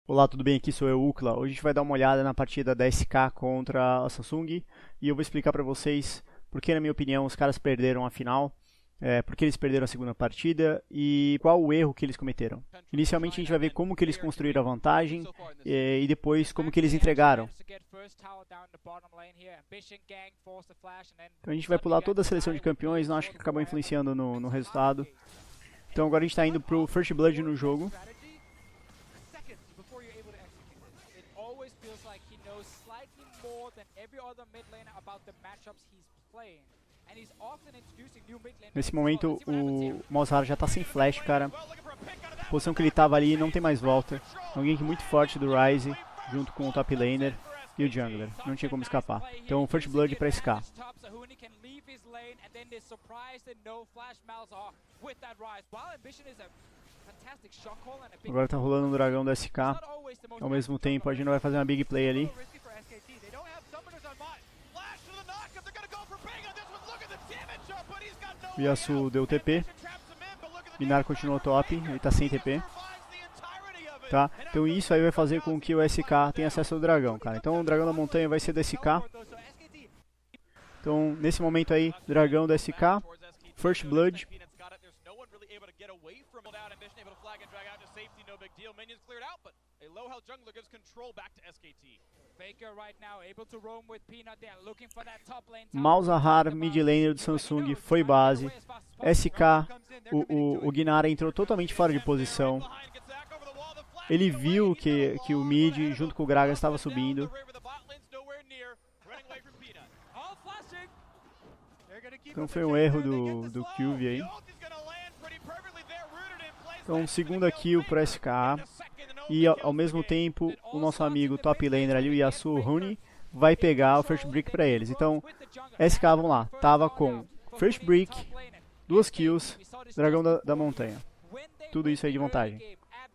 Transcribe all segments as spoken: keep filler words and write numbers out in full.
Olá, tudo bem? Aqui sou eu, Ukla. Hoje a gente vai dar uma olhada na partida da S K contra a Samsung e eu vou explicar para vocês por que, na minha opinião, os caras perderam a final, é, por que eles perderam a segunda partida e qual o erro que eles cometeram. Inicialmente a gente vai ver como que eles construíram a vantagem é, e depois como que eles entregaram. Então a gente vai pular toda a seleção de campeões, não acho que acabou influenciando no, no resultado. Então agora a gente está indo pro First Blood no jogo. Nesse momento o Malzahar já está sem flash, cara. A posição que ele estava ali não tem mais volta. É um gank muito forte do Ryze, junto com o top laner e o jungler. Não tinha como escapar. Então First Blood para S K. Agora tá rolando um dragão do S K. Ao mesmo tempo a gente vai fazer uma big play ali. O Yasuo deu T P. Minar continuou top, ele tá sem T P. Tá? Então isso aí vai fazer com que o S K tenha acesso ao dragão, cara. Então o dragão da montanha vai ser do S K. Então nesse momento aí, dragão do S K, First Blood. Malzahar, mid laner do Samsung, foi base. S K, o, o, o Gnar entrou totalmente fora de posição. Ele viu que, que o mid, junto com o Gragas, estava subindo. Então foi um erro do, do Qv aí. Então segunda kill para S K. E ao, ao mesmo tempo, o nosso amigo top laner ali, o Yasuo Rune, vai pegar o First Brick para eles. Então, S K, vamos lá, tava com First Brick, duas kills, dragão da, da montanha. Tudo isso aí de vantagem.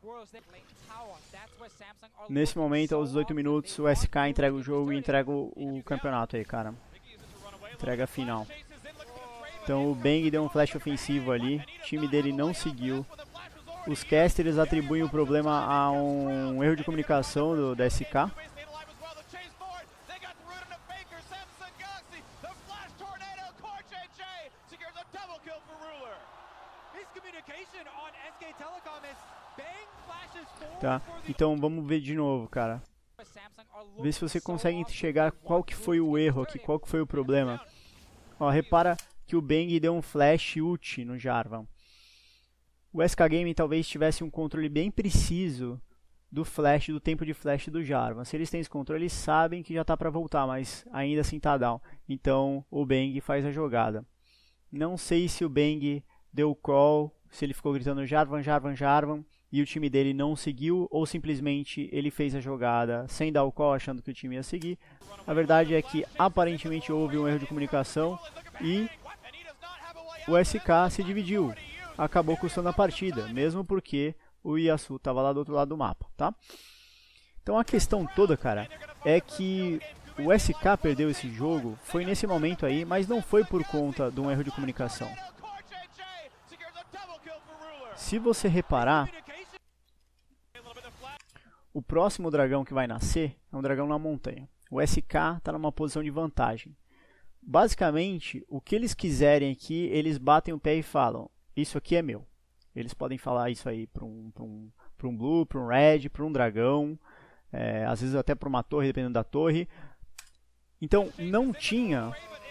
Nesse momento, aos dezoito minutos, o S K entrega o jogo e entrega o, o campeonato aí, cara. Entrega a final. Então o Bang deu um flash ofensivo ali, o time dele não seguiu. Os casters atribuem o problema a um erro de comunicação do, da S K. Tá, então vamos ver de novo, cara. Vê se você consegue enxergar qual que foi o erro aqui, qual que foi o problema. Ó, repara que o Bang deu um flash ult no Jarvan. O S K Gaming talvez tivesse um controle bem preciso do flash, do tempo de flash do Jarvan. Se eles têm esse controle, eles sabem que já está para voltar, mas ainda assim tá down. Então o Bang faz a jogada. Não sei se o Bang deu o call, se ele ficou gritando Jarvan, Jarvan, Jarvan, e o time dele não seguiu, ou simplesmente ele fez a jogada sem dar o call, achando que o time ia seguir. A verdade é que aparentemente houve um erro de comunicação e o S K se dividiu. Acabou custando a partida, mesmo porque o Yasuo estava lá do outro lado do mapa, tá? Então a questão toda, cara, é que o S K perdeu esse jogo, foi nesse momento aí, mas não foi por conta de um erro de comunicação. Se você reparar, o próximo dragão que vai nascer é um dragão na montanha. O S K está numa posição de vantagem. Basicamente, o que eles quiserem aqui, eles batem o pé e falam: isso aqui é meu. Eles podem falar isso aí para um, para um, para um blue, para um red, para um dragão, é, às vezes até para uma torre, dependendo da torre. Então não tinha,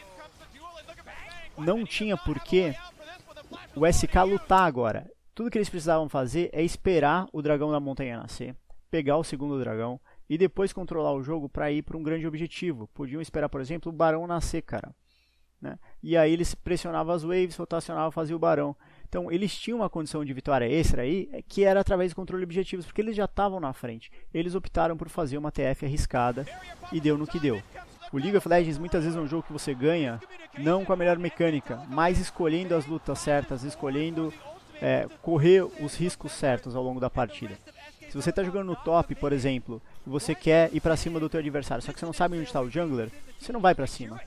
não tinha por que o S K lutar agora. Tudo que eles precisavam fazer é esperar o dragão da montanha nascer, pegar o segundo dragão e depois controlar o jogo para ir para um grande objetivo. Podiam esperar, por exemplo, o barão nascer, cara. Né? E aí eles pressionavam as waves, rotacionavam, faziam o barão. Então eles tinham uma condição de vitória extra aí, que era através do controle de objetivos, porque eles já estavam na frente. Eles optaram por fazer uma T F arriscada e deu no que deu. O League of Legends muitas vezes é um jogo que você ganha não com a melhor mecânica, mas escolhendo as lutas certas, escolhendo é, correr os riscos certos ao longo da partida. Se você está jogando no top, por exemplo, e você quer ir para cima do teu adversário, só que você não sabe onde está o jungler, você não vai para cima.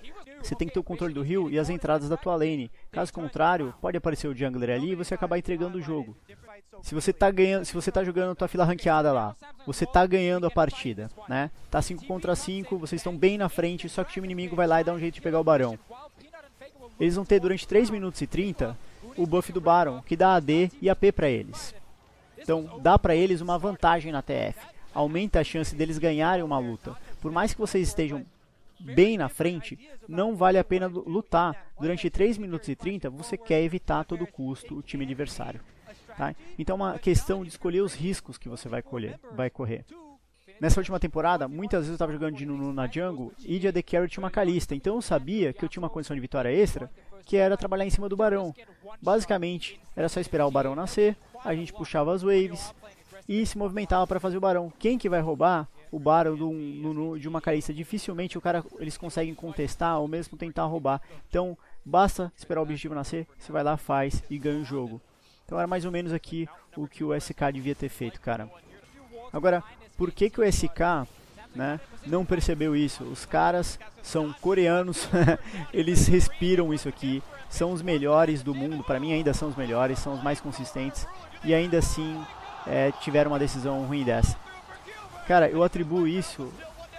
você tem que ter o controle do heal e as entradas da tua lane. Caso contrário, pode aparecer o jungler ali e você acabar entregando o jogo. Se você tá ganhando, se você tá jogando tua fila ranqueada lá, você tá ganhando a partida, né? Tá cinco contra cinco, vocês estão bem na frente, só que o time inimigo vai lá e dá um jeito de pegar o Barão. Eles vão ter durante três minutos e trinta o buff do Baron, que dá A D e A P pra eles. Então, dá pra eles uma vantagem na T F. Aumenta a chance deles ganharem uma luta. Por mais que vocês estejam bem na frente, não vale a pena lutar. Durante três minutos e trinta, você quer evitar a todo custo o time adversário. Tá? Então é uma questão de escolher os riscos que você vai, colher, vai correr. Nessa última temporada, muitas vezes eu estava jogando de Nunu na jungle e de A D Carry tinha uma Kalista. Então eu sabia que eu tinha uma condição de vitória extra, que era trabalhar em cima do Barão. Basicamente, era só esperar o Barão nascer, a gente puxava as waves e se movimentava para fazer o Barão. Quem que vai roubar o Barão de, um, de uma Kalista? Dificilmente o cara, eles conseguem contestar ou mesmo tentar roubar. Então, basta esperar o objetivo nascer, você vai lá, faz e ganha o jogo. Então era mais ou menos aqui o que o S K devia ter feito, cara. Agora, por que que o S K, né, não percebeu isso? Os caras são coreanos, eles respiram isso aqui, são os melhores do mundo, para mim ainda são os melhores, são os mais consistentes, e ainda assim é, tiveram uma decisão ruim dessa. Cara, eu atribuo isso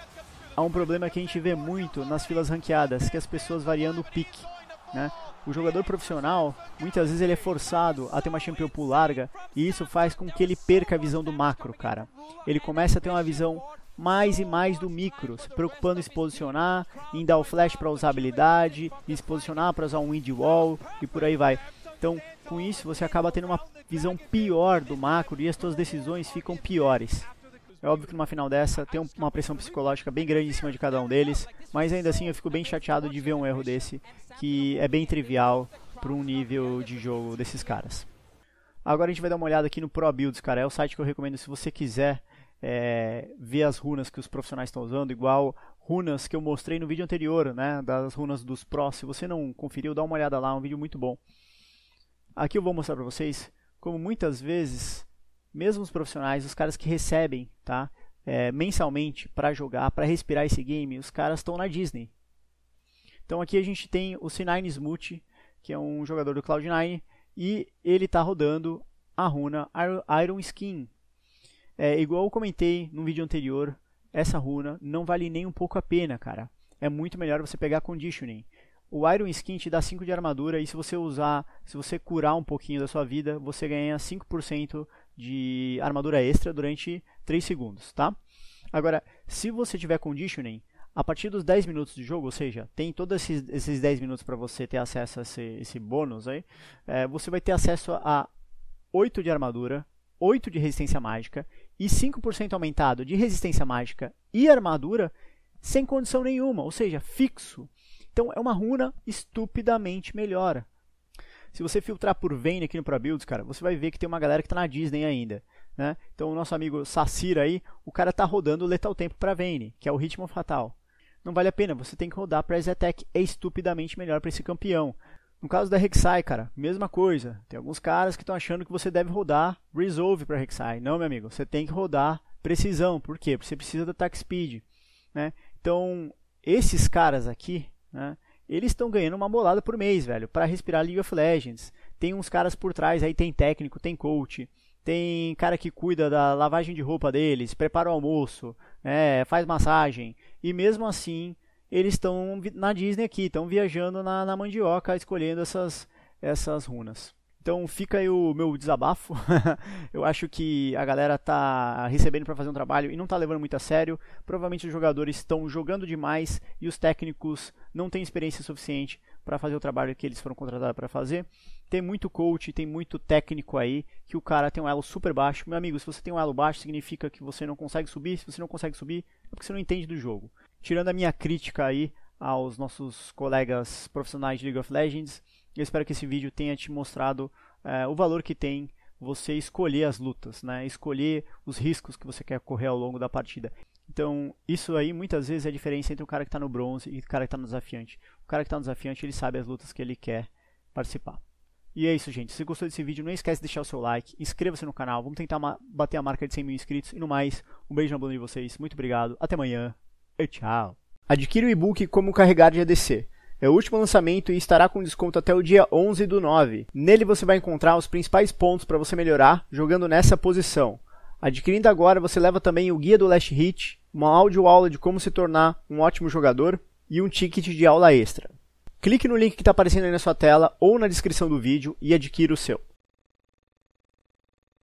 a um problema que a gente vê muito nas filas ranqueadas, que é as pessoas variando o pique, né? O jogador profissional, muitas vezes ele é forçado a ter uma champion pool larga, e isso faz com que ele perca a visão do macro, cara. Ele começa a ter uma visão mais e mais do micro, se preocupando em se posicionar, em dar o flash para usar habilidade, em se posicionar para usar um wind wall, e por aí vai. Então, com isso, você acaba tendo uma visão pior do macro, e as suas decisões ficam piores. É óbvio que numa final dessa tem uma pressão psicológica bem grande em cima de cada um deles, mas ainda assim eu fico bem chateado de ver um erro desse, que é bem trivial para um nível de jogo desses caras. Agora a gente vai dar uma olhada aqui no Pro Builds, cara. É o site que eu recomendo se você quiser é, ver as runas que os profissionais estão usando, igual runas que eu mostrei no vídeo anterior, né, das runas dos Pro. Se você não conferiu, dá uma olhada lá, é um vídeo muito bom. Aqui eu vou mostrar para vocês como muitas vezes, mesmo os profissionais, os caras que recebem, tá, é, mensalmente para jogar, para respirar esse game, os caras estão na Disney. Então aqui a gente tem o C nine Smooth, que é um jogador do Cloud nine, e ele está rodando a runa Iron Skin. É, igual eu comentei no vídeo anterior, essa runa não vale nem um pouco a pena, cara. É muito melhor você pegar Conditioning. O Iron Skin te dá cinco de armadura, e se você usar, se você curar um pouquinho da sua vida, você ganha cinco por cento de armadura extra durante três segundos, tá? Agora, se você tiver Conditioning, a partir dos dez minutos de jogo, ou seja, tem todos esses, esses dez minutos para você ter acesso a esse, esse bônus aí, é, você vai ter acesso a oito de armadura, oito de resistência mágica e cinco por cento aumentado de resistência mágica e armadura sem condição nenhuma, ou seja, fixo. Então é uma runa estupidamente melhor. Se você filtrar por Vayne aqui no Pro Builds, cara, você vai ver que tem uma galera que está na Disney ainda, né? Então o nosso amigo Sacyr aí, o cara está rodando o Letal Tempo para Vayne, que é o ritmo fatal. Não vale a pena, você tem que rodar para Attack, é estupidamente melhor para esse campeão. No caso da Rek'Sai, cara, mesma coisa. Tem alguns caras que estão achando que você deve rodar Resolve para Rek'Sai. Não, meu amigo, você tem que rodar Precisão. Por quê? Porque você precisa da Attack Speed, né? Então, esses caras aqui, né, eles estão ganhando uma bolada por mês, velho, para respirar League of Legends. Tem uns caras por trás aí, tem técnico, tem coach, tem cara que cuida da lavagem de roupa deles, prepara o almoço, né, faz massagem. E mesmo assim, eles estão na Disney aqui, estão viajando na, na mandioca, escolhendo essas, essas runas. Então fica aí o meu desabafo. Eu acho que a galera tá recebendo para fazer um trabalho e não tá levando muito a sério. Provavelmente os jogadores estão jogando demais e os técnicos não têm experiência suficiente para fazer o trabalho que eles foram contratados para fazer. Tem muito coach, tem muito técnico aí, que o cara tem um elo super baixo. Meu amigo, se você tem um elo baixo, significa que você não consegue subir. Se você não consegue subir, é porque você não entende do jogo. Tirando a minha crítica aí aos nossos colegas profissionais de League of Legends, eu espero que esse vídeo tenha te mostrado é, o valor que tem você escolher as lutas, né? Escolher os riscos que você quer correr ao longo da partida. Então, isso aí muitas vezes é a diferença entre o cara que está no bronze e o cara que está no desafiante. O cara que está no desafiante, ele sabe as lutas que ele quer participar. E é isso, gente. Se gostou desse vídeo, não esquece de deixar o seu like, inscreva-se no canal, vamos tentar bater a marca de cem mil inscritos. E no mais, um beijo na bunda de vocês, muito obrigado, até amanhã e tchau. Adquira o e-book Como Carregar de A D C. É o último lançamento e estará com desconto até o dia onze do nove. Nele você vai encontrar os principais pontos para você melhorar jogando nessa posição. Adquirindo agora, você leva também o guia do Last Hit, uma audioaula de como se tornar um ótimo jogador e um ticket de aula extra. Clique no link que está aparecendo aí na sua tela ou na descrição do vídeo e adquira o seu.